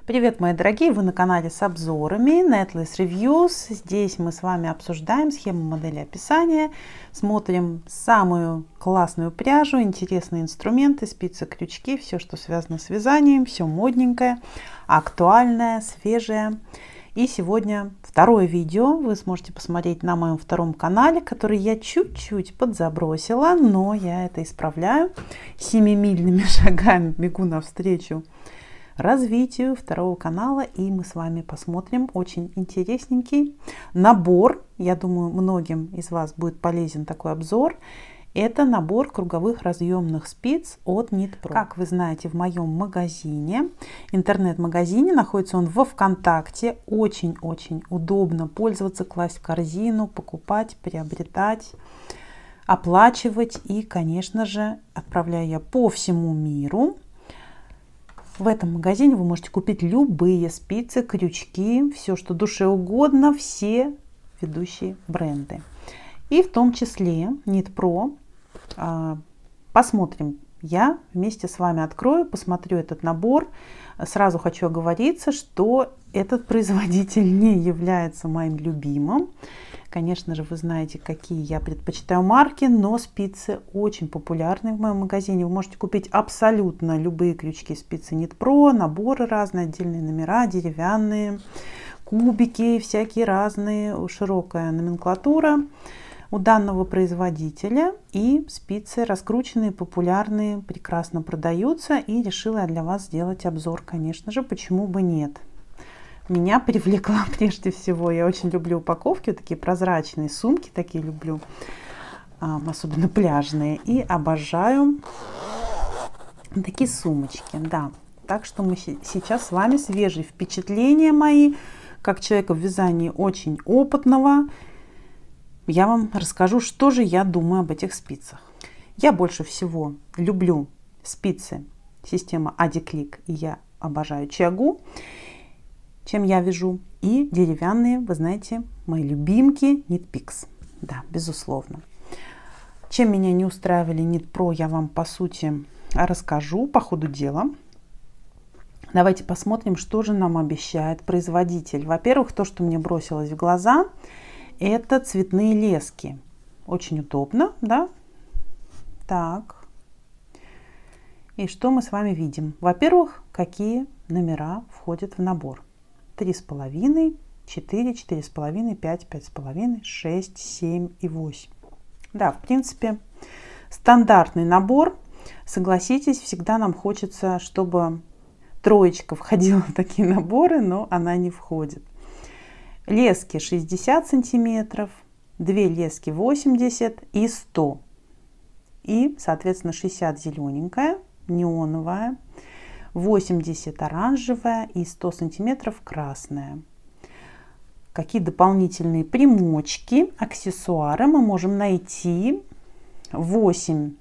Привет, мои дорогие! Вы на канале с обзорами Netless Reviews. Здесь мы с вами обсуждаем схему модели описания, смотрим самую классную пряжу, интересные инструменты, спицы, крючки, все, что связано с вязанием, все модненькое, актуальное, свежее. И сегодня второе видео вы сможете посмотреть на моем втором канале, который я чуть-чуть подзабросила, но я это исправляю. Семимильными шагами бегу навстречу развитию второго канала, и мы с вами посмотрим очень интересненький набор. Я думаю, многим из вас будет полезен такой обзор. Это набор круговых разъемных спиц от Knit Pro. Как вы знаете, в моем магазине, интернет-магазине, находится он во ВКонтакте. Очень-очень удобно пользоваться, класть в корзину, покупать, приобретать, оплачивать. И, конечно же, отправляю я по всему миру. В этом магазине вы можете купить любые спицы, крючки, все, что душе угодно, все ведущие бренды. И в том числе Knit Pro. Посмотрим. Я вместе с вами открою, посмотрю этот набор. Сразу хочу оговориться, что этот производитель не является моим любимым. Конечно же, вы знаете, какие я предпочитаю марки, но спицы очень популярны в моем магазине. Вы можете купить абсолютно любые крючки спицы Knit Pro, наборы разные, отдельные номера, деревянные, кубики, всякие разные, широкая номенклатура у данного производителя. И спицы раскрученные, популярные, прекрасно продаются. И решила я для вас сделать обзор, конечно же, почему бы нет. Меня привлекла прежде всего, я очень люблю упаковки, такие прозрачные сумки, такие люблю, особенно пляжные, и обожаю такие сумочки, да. Так что мы сейчас с вами свежие впечатления мои, как человека в вязании очень опытного, я вам расскажу, что же я думаю об этих спицах. Я больше всего люблю спицы системы AdiClick, и я обожаю Чиагу, чем я вяжу, и деревянные, вы знаете, мои любимки Knit Picks. Да, безусловно. Чем меня не устраивали Knit Pro, я вам по сути расскажу по ходу дела. Давайте посмотрим, что же нам обещает производитель. Во-первых, то, что мне бросилось в глаза, это цветные лески. Очень удобно, да? Так. И что мы с вами видим? Во-первых, какие номера входят в набор. 3,5, 4, 4,5, 5, 5,5, 6, 7 и 8. Да, в принципе, стандартный набор. Согласитесь, всегда нам хочется, чтобы троечка входила в такие наборы, но она не входит. Лески 60 сантиметров, 2 лески 80 и 100. И, соответственно, 60 зелененькая, неоновая, 80 оранжевая и 100 сантиметров красная. Какие дополнительные примочки, аксессуары мы можем найти? 8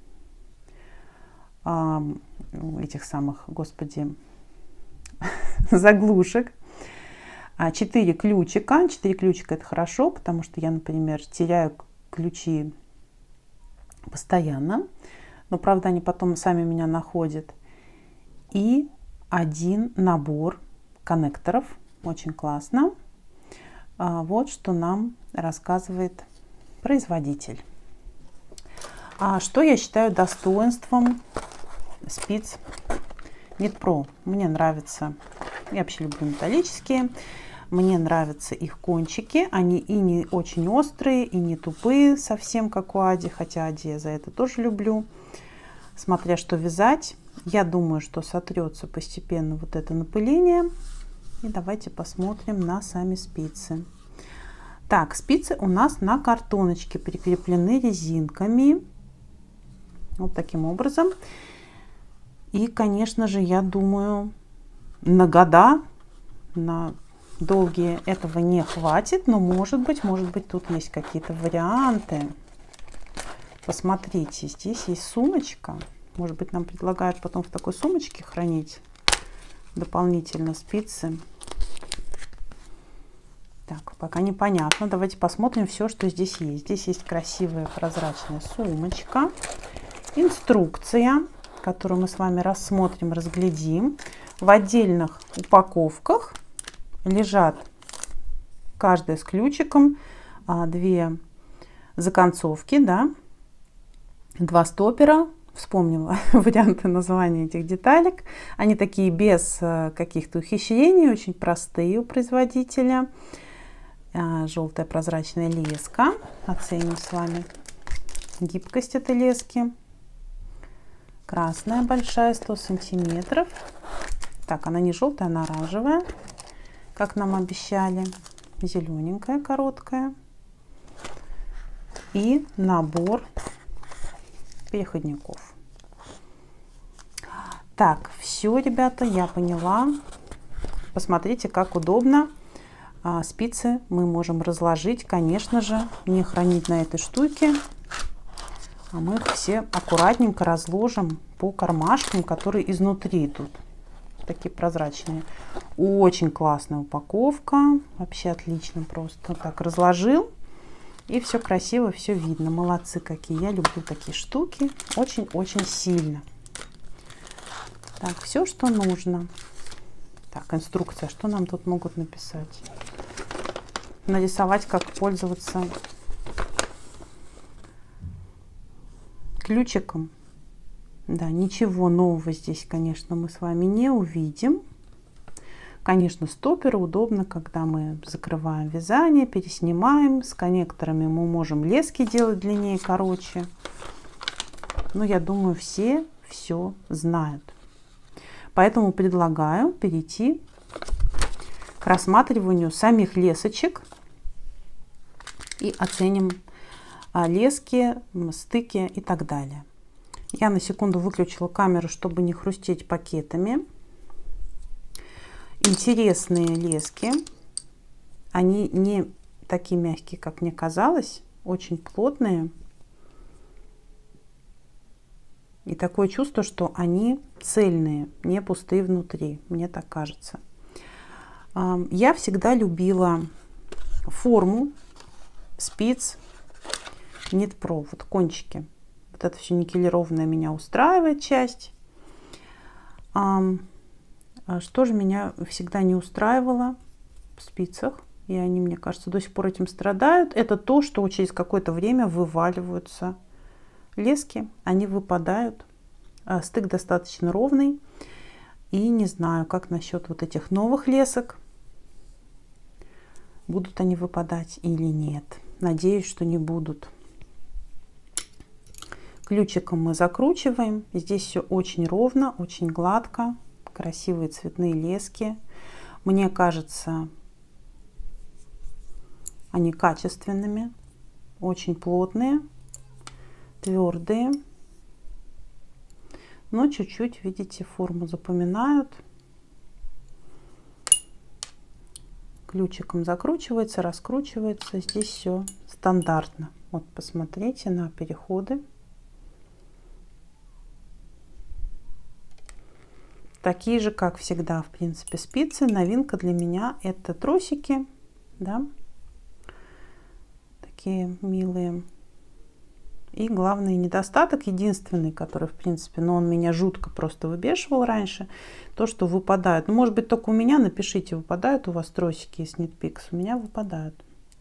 этих самых, господи, заглушек, 4 ключика. 4 ключика — это хорошо, потому что я, например, теряю ключи постоянно, но правда они потом сами меня находят. И один набор коннекторов, очень классно. Вот что нам рассказывает производитель. Что я считаю достоинством спиц Knit Pro? Мне нравится, я вообще люблю металлические, мне нравятся их кончики, они и не очень острые, и не тупые совсем, как у Ади, хотя Ади я за это тоже люблю, смотря что вязать. Я думаю, что сотрется постепенно вот это напыление. И давайте посмотрим на сами спицы. Так, спицы у нас на картоночке прикреплены резинками. Вот таким образом. И, конечно же, я думаю, на года, на долгие этого не хватит. Но может быть, тут есть какие-то варианты. Посмотрите, здесь есть сумочка. Может быть, нам предлагают потом в такой сумочке хранить дополнительно спицы. Так, пока непонятно. Давайте посмотрим все, что здесь есть. Здесь есть красивая прозрачная сумочка. Инструкция, которую мы с вами рассмотрим, разглядим. В отдельных упаковках лежат каждая с ключиком, две законцовки, да, два стопера. Вспомнила варианты названия этих деталек. Они такие без каких-то ухищрений, очень простые у производителя. Желтая прозрачная леска. Оценим с вами гибкость этой лески. Красная большая, 100 сантиметров. Так, она не желтая, она оранжевая, как нам обещали. Зелененькая, короткая. И набор переходников. Так, все, ребята, я поняла. Посмотрите, как удобно. Спицы мы можем разложить, конечно же, не хранить на этой штуке. А мы их все аккуратненько разложим по кармашкам, которые изнутри тут. Такие прозрачные. Очень классная упаковка. Вообще отлично просто. Так разложил. И все красиво, все видно. Молодцы какие. Я люблю такие штуки. Очень-очень сильно. Так, все, что нужно. Так, инструкция. Что нам тут могут написать? Нарисовать, как пользоваться ключиком. Да, ничего нового здесь, конечно, мы с вами не увидим. Конечно, стоперы удобно, когда мы закрываем вязание, переснимаем. С коннекторами мы можем лески делать длиннее, короче. Но я думаю, все знают. Поэтому предлагаю перейти к рассматриванию самих лесочек и оценим лески, стыки и так далее. Я на секунду выключила камеру, чтобы не хрустеть пакетами. Интересные лески. Они не такие мягкие, как мне казалось. Очень плотные. И такое чувство, что они цельные, не пустые внутри. Мне так кажется. Я всегда любила форму спиц Knit Pro. Вот кончики. Вот это все никелированное меня устраивает часть. Что же меня всегда не устраивало в спицах, и они, мне кажется, до сих пор этим страдают, это то, что через какое-то время вываливаются лески, они выпадают. Стык достаточно ровный, и не знаю, как насчет вот этих новых лесок, будут они выпадать или нет. Надеюсь, что не будут. Ключиком мы закручиваем. Здесь все очень ровно, очень гладко. Красивые цветные лески. Мне кажется, они качественными, очень плотные, твердые, но чуть-чуть, видите, форму запоминают. Ключиком закручивается, раскручивается. Здесь все стандартно. Вот посмотрите на переходы. Такие же, как всегда, в принципе, спицы. Новинка для меня — это тросики, да, такие милые. И главный недостаток, единственный, который, в принципе, но он меня жутко просто выбешивал раньше, то, что выпадают. Ну, может быть, только у меня, напишите, выпадают у вас тросики из Knit Picks. У меня выпадают.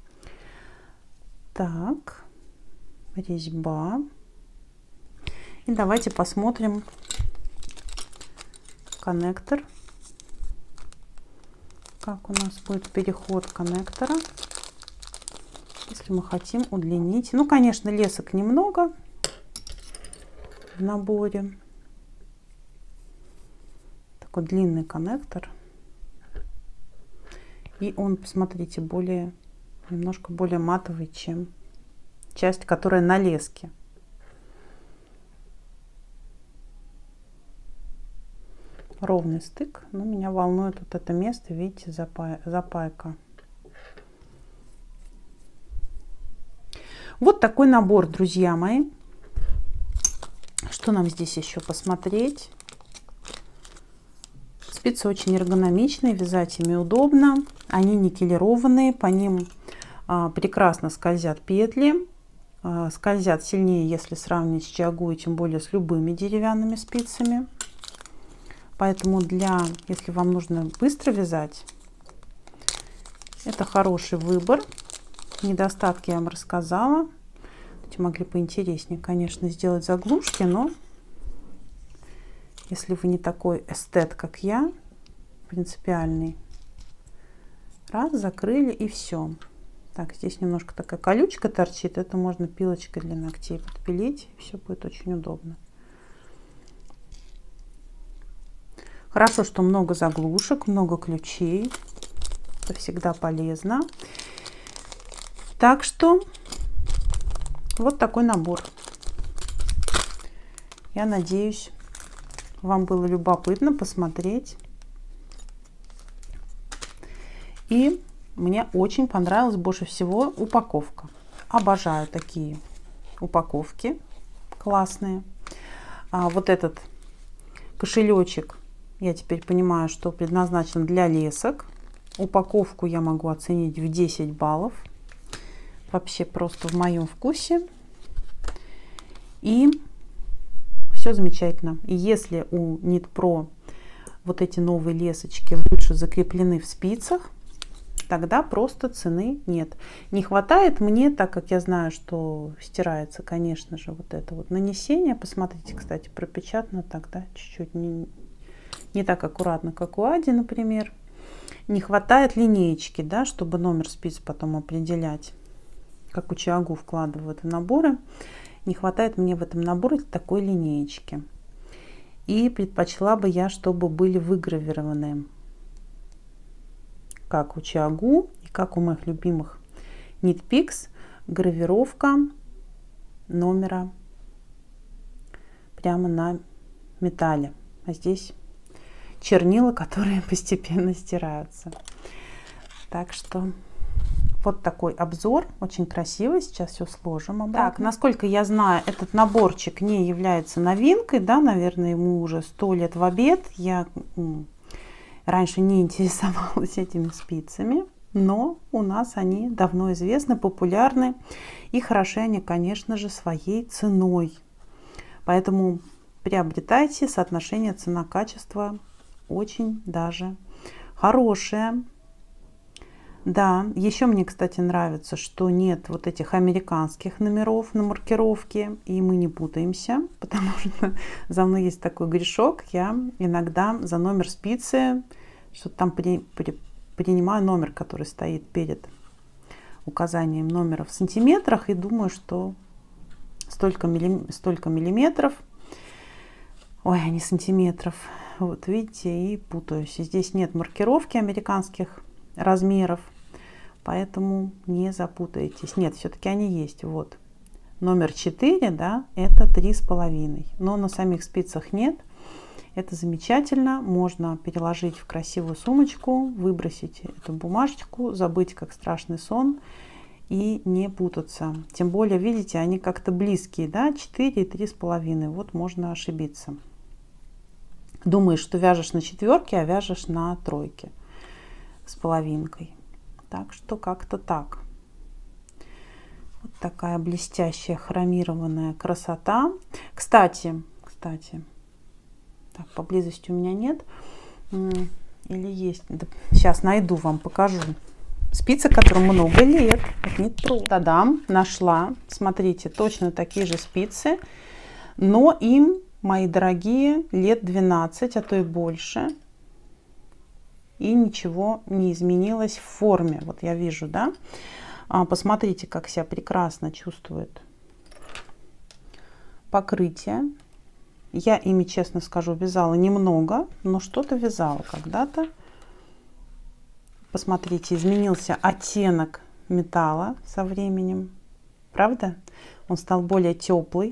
Так, резьба. И давайте посмотрим коннектор, как у нас будет переход коннектора, если мы хотим удлинить. Ну, конечно, лесок немного в наборе. Такой длинный коннектор, и он, посмотрите, немножко более матовый, чем часть, которая на леске. Ровный стык, но меня волнует вот это место, видите, запайка. Вот такой набор, друзья мои. Что нам здесь еще посмотреть? Спицы очень эргономичные, вязать ими удобно. Они никелированные, по ним прекрасно скользят петли. Скользят сильнее, если сравнивать с чиагу, и тем более с любыми деревянными спицами. Поэтому если вам нужно быстро вязать, это хороший выбор. Недостатки я вам рассказала. Могли поинтереснее, конечно, сделать заглушки, но если вы не такой эстет, как я, принципиальный, раз, закрыли и все. Так, здесь немножко такая колючка торчит, это можно пилочкой для ногтей подпилить, все будет очень удобно. Хорошо, что много заглушек, много ключей, это всегда полезно. Так что вот такой набор. Я надеюсь, вам было любопытно посмотреть. И мне очень понравилась больше всего упаковка. Обожаю такие упаковки классные. Вот этот кошелечек, я теперь понимаю, что предназначен для лесок. Упаковку я могу оценить в 10 баллов. Вообще просто в моем вкусе. И все замечательно. И если у Knit Pro вот эти новые лесочки лучше закреплены в спицах, тогда просто цены нет. Не хватает мне, так как я знаю, что стирается, конечно же, вот это вот нанесение. Посмотрите, кстати, пропечатано тогда чуть-чуть не так аккуратно, как у Ади, например. Не хватает линеечки, да, чтобы номер спиц потом определять, как у Чиагу вкладывают в наборы. Не хватает мне в этом наборе такой линеечки. И предпочла бы я, чтобы были выгравированы, как у Чиагу и как у моих любимых Knit Picks, гравировка номера прямо на металле. А здесь чернила, которые постепенно стираются. Так что вот такой обзор, очень красивый. Сейчас все сложим обратно. Так, насколько я знаю, этот наборчик не является новинкой, да, наверное, ему уже 100 лет в обед. Я раньше не интересовалась этими спицами, но у нас они давно известны, популярны и хороши они, конечно же, своей ценой. Поэтому приобретайте, соотношение цена-качество очень даже хорошее. Да, еще мне, кстати, нравится, что нет вот этих американских номеров на маркировке, и мы не путаемся, потому что за мной есть такой грешок. Я иногда за номер спицы что-то там принимаю номер, который стоит перед указанием номера в сантиметрах, и думаю, что столько миллиметров, ой, а не сантиметров. Вот видите, и путаюсь. И здесь нет маркировки американских размеров, поэтому не запутаетесь. Нет, все-таки они есть. Вот номер 4, да, это 3,5, но на самих спицах нет. Это замечательно, можно переложить в красивую сумочку, выбросить эту бумажечку, забыть как страшный сон и не путаться. Тем более, видите, они как-то близкие, да, 4 и 3,5, вот можно ошибиться. Думаешь, что вяжешь на 4, а вяжешь на 3 с половинкой. Так что как-то так. Вот такая блестящая хромированная красота. Кстати, так, поблизости у меня нет. Или есть? Да, сейчас найду, вам покажу. Спицы, которым много лет. Та-дам, нашла. Смотрите, точно такие же спицы. Но им, мои дорогие, лет 12, а то и больше. И ничего не изменилось в форме. Вот я вижу, да? Посмотрите, как себя прекрасно чувствует покрытие. Я ими, честно скажу, вязала немного, но что-то вязала когда-то. Посмотрите, изменился оттенок металла со временем. Правда? Он стал более теплый,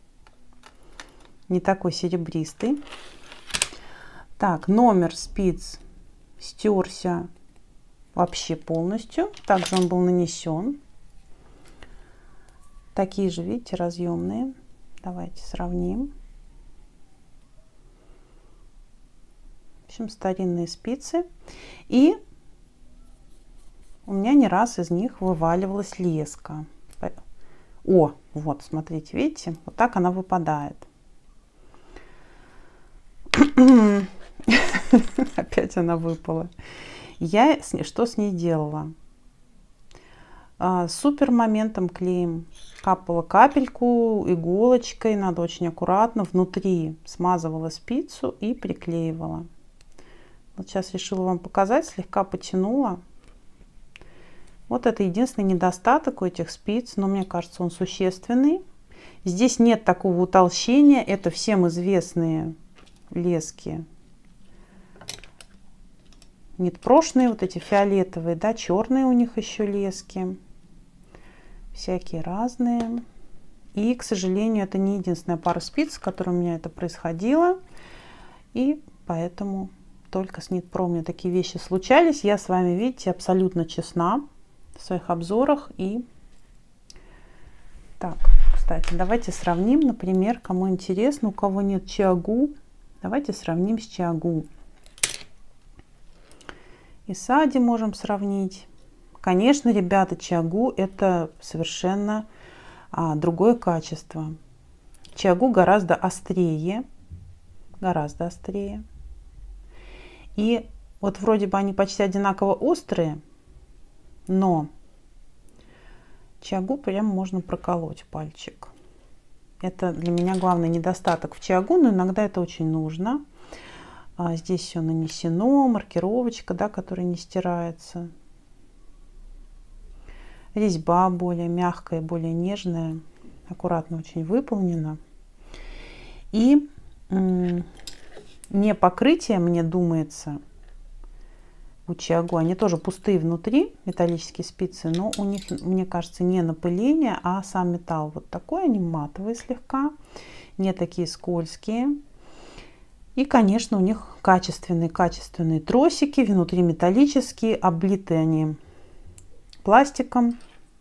не такой серебристый. Так, номер спиц стерся вообще полностью. Также он был нанесен. Такие же, видите, разъемные. Давайте сравним. В общем, старинные спицы. И у меня не раз из них вываливалась леска. О, вот, смотрите, видите, вот так она выпадает. Опять она выпала. Я что с ней делала? Супер моментом клеем. Капала капельку иголочкой, надо очень аккуратно. Внутри смазывала спицу и приклеивала. Вот сейчас решила вам показать, слегка потянула. Вот это единственный недостаток у этих спиц, но мне кажется, он существенный. Здесь нет такого утолщения, это всем известные лески. Нитпрошные, вот эти фиолетовые, да, черные у них еще лески. Всякие разные. И, к сожалению, это не единственная пара спиц, с которой у меня это происходило. И поэтому только с Нитпро у меня такие вещи случались. Я с вами, видите, абсолютно честна в своих обзорах. И так, кстати, давайте сравним, например, кому интересно, у кого нет Чиагу, давайте сравним с Чиагу. И Сади можем сравнить. Конечно, ребята, Чиагу это совершенно другое качество. Чиагу гораздо острее. Гораздо острее. И вот вроде бы они почти одинаково острые, но Чиагу прям можно проколоть пальчик. Это для меня главный недостаток в Чиагу, но иногда это очень нужно. Здесь все нанесено, маркировочка, да, которая не стирается. Резьба более мягкая, более нежная, аккуратно очень выполнена. И не покрытие, мне думается, у Чиагу, они тоже пустые внутри, металлические спицы, но у них, мне кажется, не напыление, а сам металл вот такой, они матовые слегка, не такие скользкие. И, конечно, у них качественные тросики, внутри металлические, облиты они пластиком.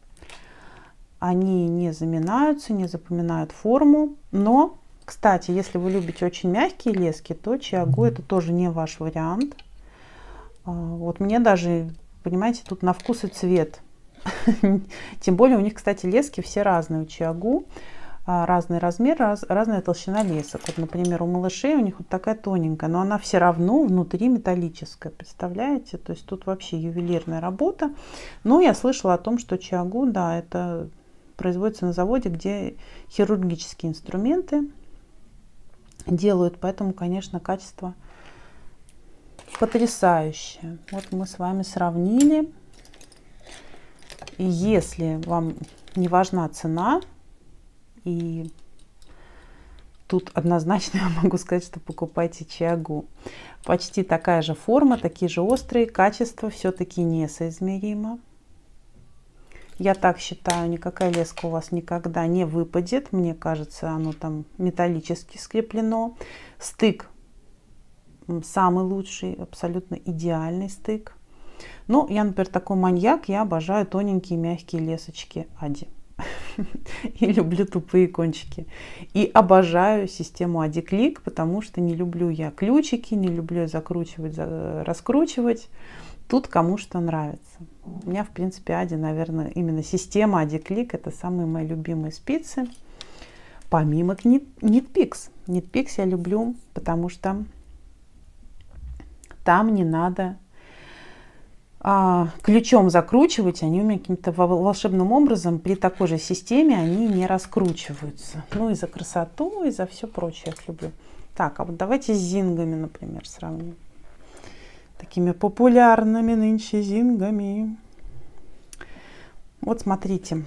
Они не заминаются, не запоминают форму. Но, кстати, если вы любите очень мягкие лески, то Чиагу это тоже не ваш вариант. Вот мне даже, понимаете, тут на вкус и цвет. Тем более у них, кстати, лески все разные у Чиагу. Разный размер, разная толщина лесок. Вот, например, у малышей у них вот такая тоненькая, но она все равно внутри металлическая, представляете? То есть тут вообще ювелирная работа. Но я слышала о том, что Чиагу, да, это производится на заводе, где хирургические инструменты делают, поэтому, конечно, качество потрясающее. Вот мы с вами сравнили. И если вам не важна цена, и тут однозначно я могу сказать, что покупайте Чиагу. Почти такая же форма, такие же острые, качество все-таки несоизмеримо. Я так считаю, никакая леска у вас никогда не выпадет. Мне кажется, оно там металлически скреплено. Стык самый лучший, абсолютно идеальный стык. Ну, я, например, такой маньяк, я обожаю тоненькие мягкие лесочки Ади. И люблю тупые кончики. И обожаю систему Ади-клик, потому что не люблю я ключики, не люблю закручивать, раскручивать. Тут кому что нравится. У меня, в принципе, Ади, наверное, именно система Ади-клик это самые мои любимые спицы. Помимо Knitpicks. Knitpicks я люблю, потому что там не надо ключом закручивать, они у меня каким-то волшебным образом при такой же системе они не раскручиваются. Ну и за красоту, и за все прочее я их люблю. Так, а вот давайте с зингами, например, сравним. Такими популярными нынче зингами. Вот смотрите.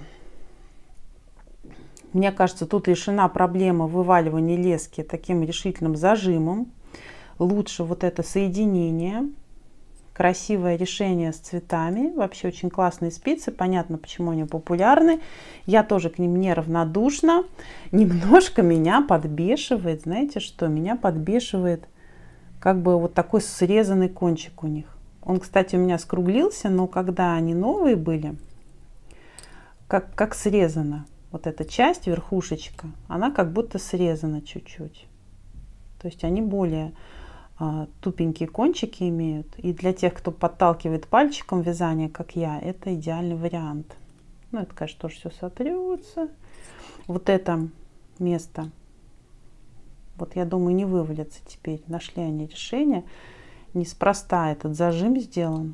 Мне кажется, тут решена проблема вываливания лески таким решительным зажимом. Лучше вот это соединение. Красивое решение с цветами. Вообще очень классные спицы. Понятно, почему они популярны. Я тоже к ним неравнодушна. Немножко меня подбешивает. Знаете что? Меня подбешивает как бы вот такой срезанный кончик у них. Он, кстати, у меня скруглился, но когда они новые были, как срезано. Вот эта часть, верхушечка, она как будто срезана чуть-чуть. То есть они более тупенькие кончики имеют. И для тех, кто подталкивает пальчиком вязание, как я, это идеальный вариант. Ну, это, конечно, тоже все сотрется. Вот это место, вот я думаю, не вывалится теперь. Нашли они решение. Неспроста этот зажим сделан.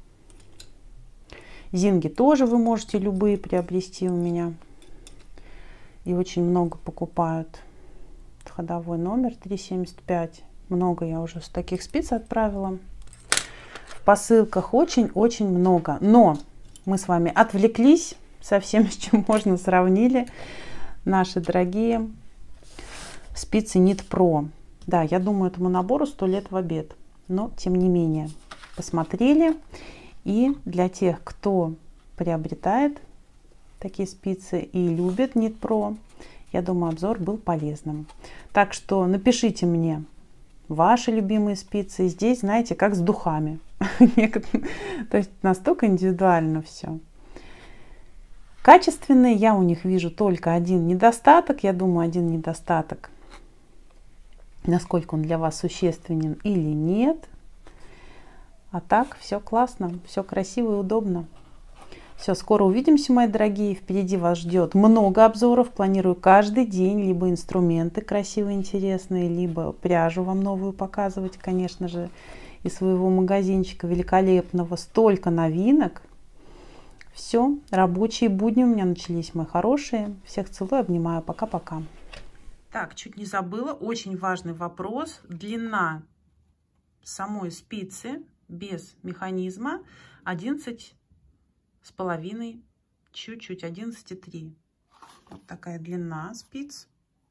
Зинги тоже вы можете любые приобрести у меня. И очень много покупают. Ходовой номер 3,75. Много я уже с таких спиц отправила. В посылках очень-очень много. Но мы с вами отвлеклись совсем, с чем можно сравнили. Наши дорогие спицы Knit Pro. Да, я думаю, этому набору 100 лет в обед. Но, тем не менее, посмотрели. И для тех, кто приобретает такие спицы и любит Knit Pro, я думаю, обзор был полезным. Так что напишите мне ваши любимые спицы. Здесь, знаете, как с духами. То есть настолько индивидуально все. Качественные, я у них вижу только один недостаток. Я думаю, один недостаток, насколько он для вас существенен или нет. А так, все классно, все красиво и удобно. Все, скоро увидимся, мои дорогие. Впереди вас ждет много обзоров. Планирую каждый день либо инструменты красивые, интересные, либо пряжу вам новую показывать, конечно же, из своего магазинчика великолепного. Столько новинок. Все, рабочие будни у меня начались, мои хорошие. Всех целую, обнимаю. Пока-пока. Так, чуть не забыла. Очень важный вопрос. Длина самой спицы без механизма 11,5, чуть-чуть 11,3. Вот такая длина спиц.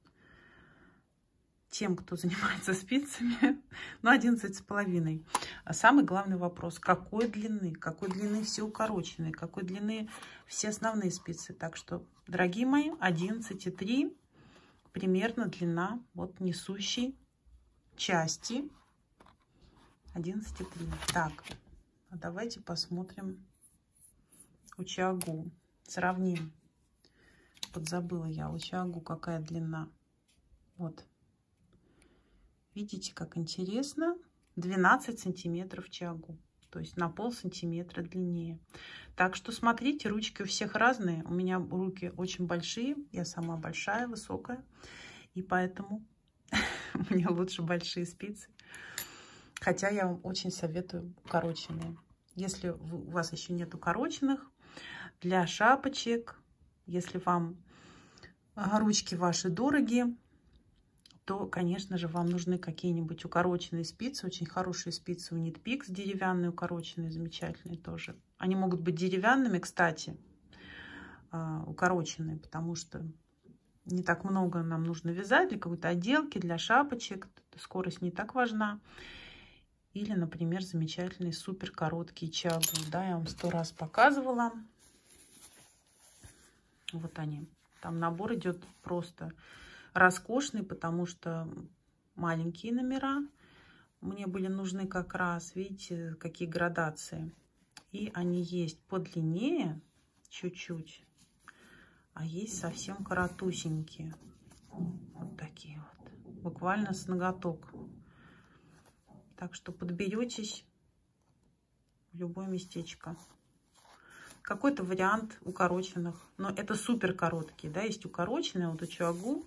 Тем, кто занимается спицами, ну 11,5. А самый главный вопрос: какой длины? Какой длины все укороченные? Какой длины все основные спицы? Так что, дорогие мои, 11,3 примерно длина вот несущей части. 11,3. Так, а давайте посмотрим Учиагу. Сравним. Подзабыла я Учиагу, какая длина. Вот. Видите, как интересно. 12 сантиметров Чиагу. То есть на полсантиметра длиннее. Так что смотрите, ручки у всех разные. У меня руки очень большие. Я сама большая, высокая. И поэтому мне лучше большие спицы. Хотя я вам очень советую укороченные. Если у вас еще нет укороченных, для шапочек, если вам ручки ваши дорогие, то, конечно же, вам нужны какие-нибудь укороченные спицы. Очень хорошие спицы у Knit Picks, деревянные, укороченные, замечательные тоже. Они могут быть деревянными, кстати, укороченные, потому что не так много нам нужно вязать для какой-то отделки, для шапочек. Скорость не так важна. Или, например, замечательные супер короткие Чиагу. Да, я вам 100 раз показывала. Вот они. Там набор идет просто роскошный, потому что маленькие номера мне были нужны как раз. Видите, какие градации. И они есть подлиннее чуть-чуть, а есть совсем коротусенькие. Вот такие вот. Буквально с ноготок. Так что подберетесь в любое местечко. Какой-то вариант укороченных. Но это супер короткие. Да, есть укороченные. Вот у Чиагу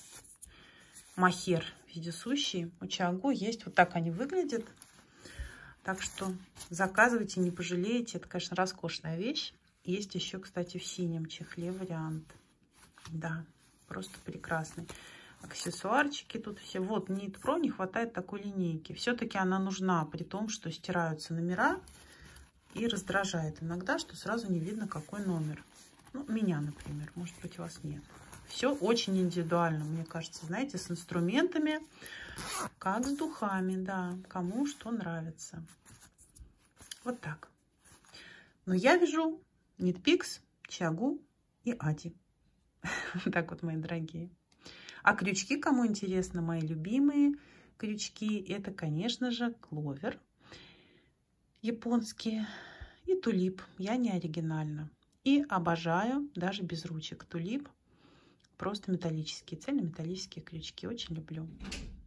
махер вездесущий. У Чиагу есть. Вот так они выглядят. Так что заказывайте, не пожалеете. Это, конечно, роскошная вещь. Есть еще, кстати, в синем чехле вариант. Да, просто прекрасный. Аксессуарчики тут все. Вот, Knit Pro не хватает такой линейки. Все-таки она нужна, при том, что стираются номера и раздражает иногда, что сразу не видно, какой номер. Ну, меня, например, может быть, у вас нет. Все очень индивидуально, мне кажется, знаете, с инструментами, как с духами, да, кому что нравится. Вот так. Но я вяжу Knit Picks, Чиагу и Ади. Так вот, мои дорогие. А крючки, кому интересно, мои любимые крючки, это, конечно же, кловер японские и тулип. Я не оригинальна. И обожаю даже без ручек тулип. Просто металлические, цельнометаллические крючки. Очень люблю.